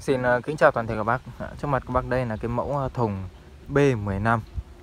Xin kính chào toàn thể các bác. Trước mặt các bác đây là cái mẫu thùng B15.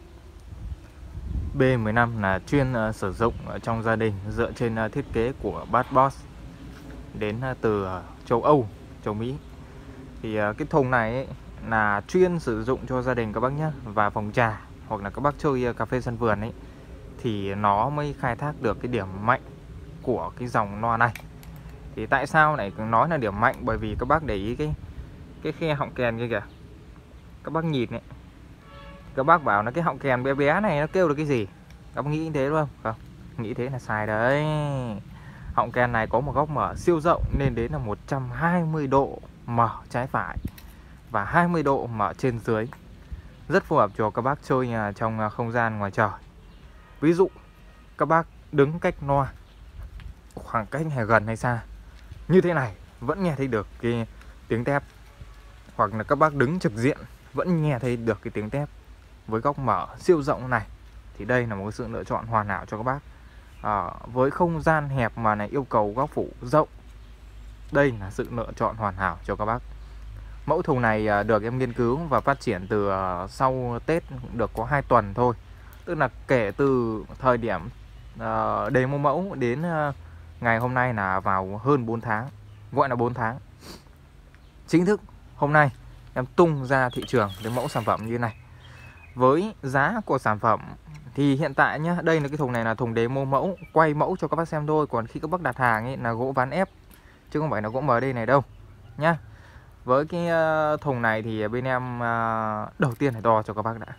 B15 là chuyên sử dụng trong gia đình dựa trên thiết kế của Bath Boss đến từ châu Âu, châu Mỹ. Thì cái thùng này ấy, là chuyên sử dụng cho gia đình các bác nhé, và phòng trà hoặc là các bác chơi cà phê sân vườn ấy, thì nó mới khai thác được cái điểm mạnh của cái dòng loa này. Thì tại sao lại nói là điểm mạnh? Bởi vì các bác để ý cái khe họng kèn kia kìa, các bác nhìn ấy, các bác bảo là cái họng kèn bé bé này nó kêu được cái gì? Các bác nghĩ thế đúng không? Không, nghĩ thế là sai đấy. Họng kèn này có một góc mở siêu rộng lên đến là 120 độ mở trái phải và 20 độ mở trên dưới, rất phù hợp cho các bác chơi trong không gian ngoài trời. Ví dụ các bác đứng cách loa khoảng cách hay gần hay xa như thế này vẫn nghe thấy được cái tiếng tép, hoặc là các bác đứng trực diện vẫn nghe thấy được cái tiếng tép với góc mở siêu rộng này, thì đây là một sự lựa chọn hoàn hảo cho các bác. Với không gian hẹp mà này yêu cầu góc phủ rộng, đây là sự lựa chọn hoàn hảo cho các bác. Mẫu thùng này được em nghiên cứu và phát triển từ sau Tết được có 2 tuần thôi, tức là kể từ thời điểm demo mẫu đến ngày hôm nay là vào hơn 4 tháng, gọi là 4 tháng. Chính thức hôm nay em tung ra thị trường cái mẫu sản phẩm như này. Với giá của sản phẩm thì hiện tại nhá, đây là cái thùng này là thùng demo mẫu, quay mẫu cho các bác xem thôi. Còn khi các bác đặt hàng ấy là gỗ ván ép chứ không phải là gỗ MD này đâu nhá. Với cái thùng này thì bên em đầu tiên phải đo cho các bác đã.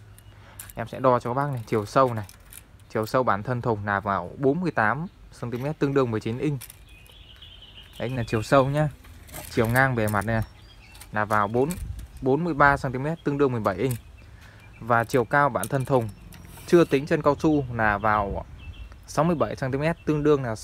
Em sẽ đo cho các bác này chiều sâu này. Chiều sâu bản thân thùng là vào 48 cm tương đương 19 inch. Đấy là chiều sâu nhá. Chiều ngang bề mặt này là vào 43 cm tương đương 17 inch. Và chiều cao bản thân thùng chưa tính chân cao su là vào 67 cm tương đương là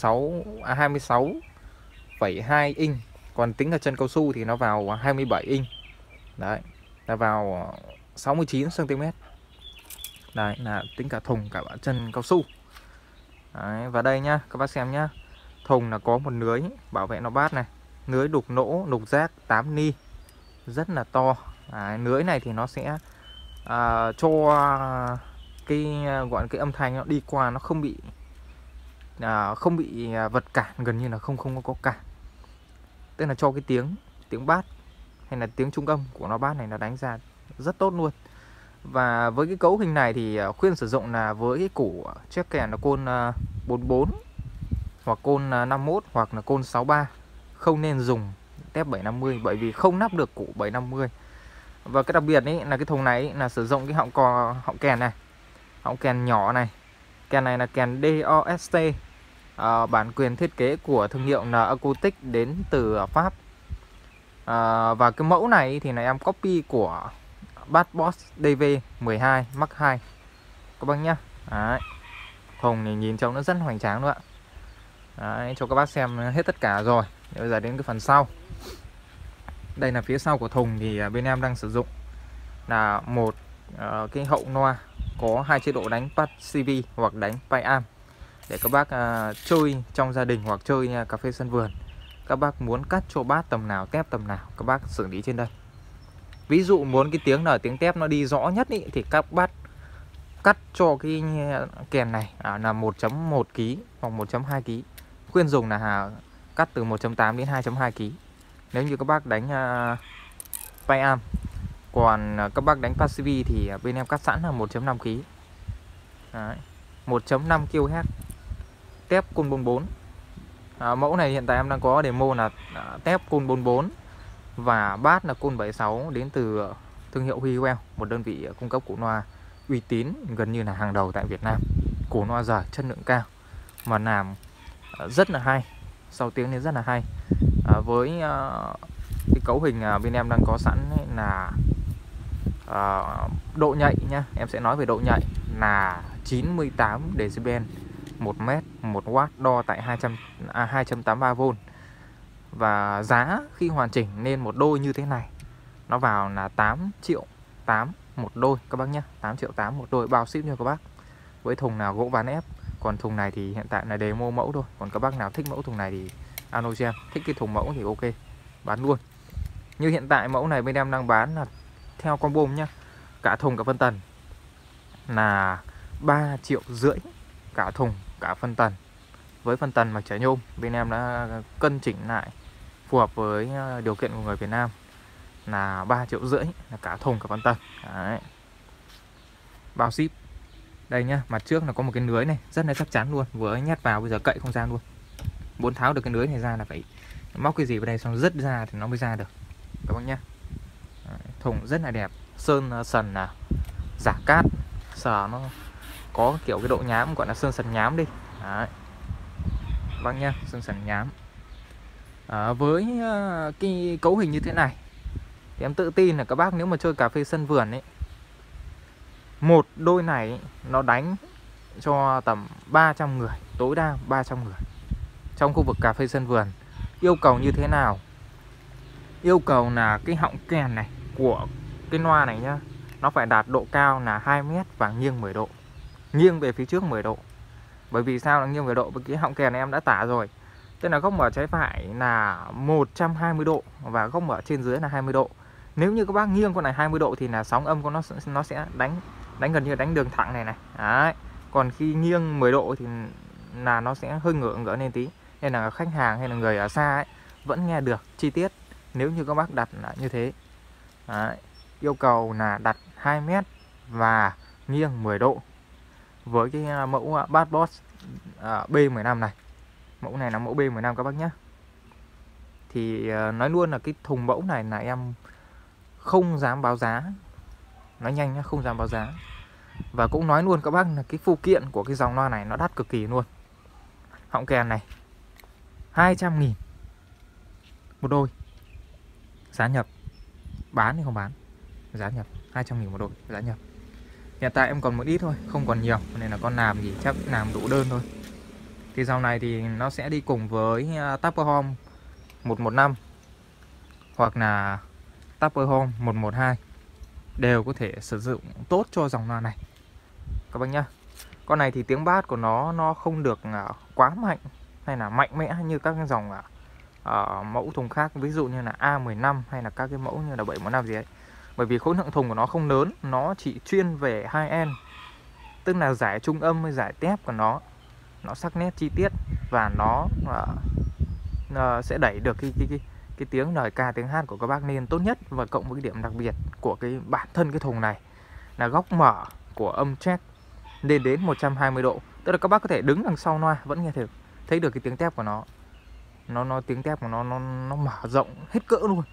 26,2 inch. Còn tính là chân cao su thì nó vào 27 inch. Đấy, là vào 69 cm. Đấy là tính cả thùng cả chân cao su. Đấy, và đây nhá, các bác xem nhá. Thùng là có một lưới bảo vệ nó bát này, lưới đục nỗ đục rác 8 ni, rất là to. Lưới này thì nó sẽ cho cái gọi cái âm thanh nó đi qua, nó không bị vật cản, gần như là không có cản. Tức là cho cái tiếng bát hay là tiếng trung âm của nó bát này nó đánh ra rất tốt luôn. Và với cái cấu hình này thì khuyên sử dụng là với cái củ chép kèn là côn 44 hoặc côn 51 hoặc là côn 63. Không nên dùng tép 750 bởi vì không nắp được củ 750. Và cái đặc biệt ấy là cái thùng này ấy, là sử dụng cái họng kèn này, họng kèn nhỏ này. Kèn này là kèn DOST, bản quyền thiết kế của thương hiệu N Acoustic đến từ Pháp. Và cái mẫu này thì là em copy của Bath Boss DV12 Mark 2 các bác nhá. Đấy. Thùng này nhìn trông nó rất hoành tráng luôn ạ. Đấy, cho các bác xem hết tất cả rồi. Bây giờ đến cái phần sau. Đây là phía sau của thùng thì bên em đang sử dụng là một cái hậu loa có 2 chế độ đánh passive hoặc đánh Piamp để các bác chơi trong gia đình hoặc chơi cà phê sân vườn. Các bác muốn cắt cho bát tầm nào, tép tầm nào, các bác xử lý trên đây. Ví dụ muốn cái tiếng nào, tiếng tép nó đi rõ nhất ý, thì các bác cắt cho cái kèn này là 1.1 kg hoặc 1.2 kg. Khuyên dùng là cắt từ 1.8 đến 2.2 kg nếu như các bác đánh Piamp. Còn các bác đánh passive thì bên em cắt sẵn là 1.5 kg. Đấy, 1.5 kHz, tép côn 44. Mẫu này hiện tại em đang có demo là tép côn 44 và bát là côn 76 đến từ thương hiệu Huiwell, một đơn vị cung cấp củ loa uy tín gần như là hàng đầu tại Việt Nam. Củ loa giời, chất lượng cao mà làm rất là hay, sau tiếng nên rất là hay. Với cái cấu hình bên em đang có sẵn là độ nhạy nhá, em sẽ nói về độ nhạy là 98 decibel 1 mét 1 watt, đo tại 283V. Và giá khi hoàn chỉnh nên một đôi như thế này nó vào là 8 triệu 8 một đôi các bác nhé, 8 triệu 8 một đôi, bao ship cho các bác. Với thùng nào gỗ ván ép. Còn thùng này thì hiện tại là demo mẫu thôi. Còn các bác nào thích mẫu thùng này thì alo cho em, thích cái thùng mẫu thì ok, bán luôn. Như hiện tại mẫu này bên em đang bán là theo combo nhá, cả thùng cả phân tần là 3,5 triệu cả thùng cả phân tần. Với phân tần mạch chả nhôm bên em đã cân chỉnh lại phù hợp với điều kiện của người Việt Nam là 3,5 triệu là cả thùng cả phân tần. Đấy. Bao ship. Đây nhá, mặt trước là có một cái lưới này rất là chắc chắn luôn, vừa nhét vào bây giờ cậy không ra luôn. Muốn tháo được cái lưới này ra là phải móc cái gì vào đây xong rứt ra thì nó mới ra được các bác nhá. Đấy, thùng rất là đẹp, sơn sần là giả cát, sờ nó có kiểu cái độ nhám, gọi là sơn sần nhám đi. Đấy. Bác nhá, sơn sần nhám. Với cái cấu hình như thế này thì em tự tin là các bác nếu mà chơi cà phê sân vườn ấy, một đôi này nó đánh cho tầm 300 người, tối đa 300 người trong khu vực cà phê sân vườn. Yêu cầu như thế nào? Yêu cầu là cái họng kèn này của cái loa này nhá, nó phải đạt độ cao là 2 mét và nghiêng 10 độ, nghiêng về phía trước 10 độ. Bởi vì sao là nghiêng 10 độ? Bởi cái họng kèn này em đã tả rồi, tức là góc mở trái phải là 120 độ và góc mở trên dưới là 20 độ. Nếu như các bác nghiêng con này 20 độ thì là sóng âm của nó sẽ đánh gần như đánh đường thẳng này này. Đấy. Còn khi nghiêng 10 độ thì là nó sẽ hơi ngửa lên tí, nên là khách hàng hay là người ở xa ấy vẫn nghe được chi tiết nếu như các bác đặt là như thế. Đấy. Yêu cầu là đặt 2 mét và nghiêng 10 độ với cái mẫu Bass Boss B15 này. Mẫu này là mẫu B15 các bác nhé. Thì nói luôn là cái thùng mẫu này là em không dám báo giá, nói nhanh nhá, không dám báo giá. Và cũng nói luôn các bác là cái phụ kiện của cái dòng loa này nó đắt cực kỳ luôn. Họng kèn này 200.000 một đôi, giá nhập. Bán thì không bán, giá nhập 200.000 một đôi, giá nhập. Hiện tại em còn một ít thôi, không còn nhiều, nên là con làm gì chắc làm đủ đơn thôi. Thì dòng này thì nó sẽ đi cùng với Tapper Home 115 hoặc là Tapper Home 112, đều có thể sử dụng tốt cho dòng loa này các bác nhá. Con này thì tiếng bass của nó không được quá mạnh hay là mạnh mẽ như các cái dòng mẫu thùng khác, ví dụ như là A15 hay là các cái mẫu như là 715 gì ấy. Bởi vì khối lượng thùng của nó không lớn, nó chỉ chuyên về high end, tức là giải trung âm với giải tép của nó sắc nét chi tiết và nó sẽ đẩy được cái tiếng lời ca, tiếng hát của các bác lên tốt nhất. Và cộng với cái điểm đặc biệt của cái bản thân cái thùng này là góc mở của âm jack lên đến 120 độ, tức là các bác có thể đứng đằng sau loa vẫn nghe thấy được cái tiếng tép của nó tiếng tép của nó mở rộng hết cỡ luôn.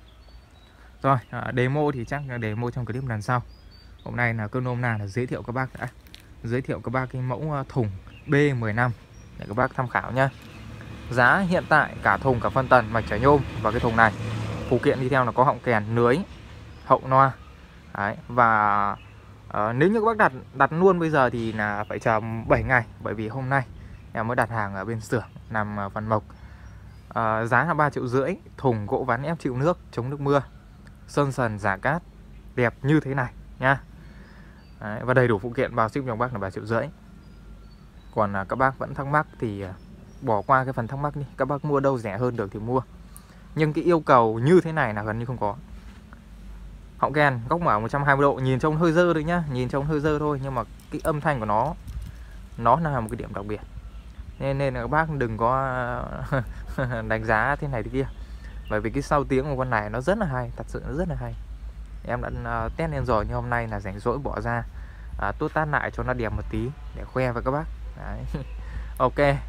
Rồi demo thì chắc là demo trong clip lần sau. Hôm nay là cơn nôm là giới thiệu các bác đã, giới thiệu các bác cái mẫu thùng B15 để các bác tham khảo nhá. Giá hiện tại cả thùng cả phân tần mạch chả nhôm và cái thùng này, phụ kiện đi theo là có họng kèn, lưới, hậu loa. Đấy. Và nếu như các bác đặt luôn bây giờ thì là phải chờ 7 ngày, bởi vì hôm nay em mới đặt hàng ở bên xưởng nằm Văn Mộc. Giá là 3,5 triệu, thùng gỗ ván ép chịu nước, chống nước mưa, sơn sần giả cát, đẹp như thế này nha. Đấy, và đầy đủ phụ kiện bao ship cho bác là 3,5 triệu. Còn các bác vẫn thắc mắc thì bỏ qua cái phần thắc mắc đi, các bác mua đâu rẻ hơn được thì mua. Nhưng cái yêu cầu như thế này là gần như không có. Họng kèn góc mở 120 độ, nhìn trông hơi dơ đấy nhá, nhìn trông hơi dơ thôi, nhưng mà cái âm thanh của nó là một cái điểm đặc biệt. Nên là các bác đừng có đánh giá thế này thế kia. Bởi vì cái sau tiếng của con này nó rất là hay, thật sự nó rất là hay. Em đã test lên rồi, nhưng hôm nay là rảnh rỗi bỏ ra tốt tát lại cho nó đẹp một tí để khoe với các bác. Đấy. Ok.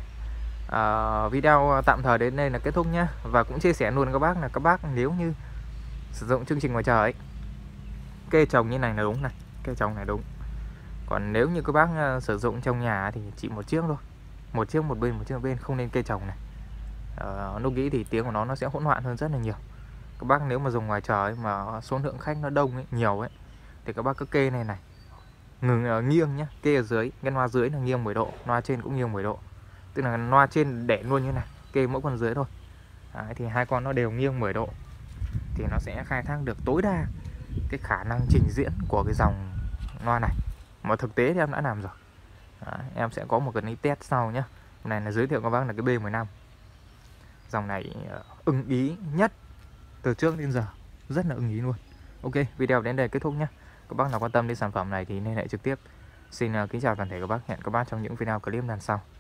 Video tạm thời đến đây là kết thúc nhá. Và cũng chia sẻ luôn các bác là các bác nếu như sử dụng chương trình ngoài trời ấy, kê trồng như này là đúng này, kê trồng này đúng. Còn nếu như các bác sử dụng trong nhà thì chỉ một chiếc thôi, một chiếc một bên, không nên kê trồng này. Lúc nghĩ thì tiếng của nó sẽ hỗn loạn hơn rất là nhiều. Các bác nếu mà dùng ngoài trời mà số lượng khách nó đông ấy, nhiều ấy, thì các bác cứ kê này này, nghiêng nhá, kê ở dưới, cái loa dưới là nghiêng 10 độ, loa trên cũng nghiêng 10 độ, tức là loa trên để luôn như này, kê mỗi con dưới thôi. Đấy, thì hai con nó đều nghiêng 10 độ thì nó sẽ khai thác được tối đa cái khả năng trình diễn của cái dòng loa này. Mà thực tế thì em đã làm rồi. Đấy, em sẽ có một cái test sau nhé. Hôm nay là giới thiệu các bác là cái B15. Dòng này ưng ý nhất từ trước đến giờ rất là ưng ý luôn. Ok, video đến đây kết thúc nhé. Các bác nào quan tâm đến sản phẩm này thì liên hệ trực tiếp. Xin kính chào toàn thể các bác, hẹn các bác trong những video clip lần sau.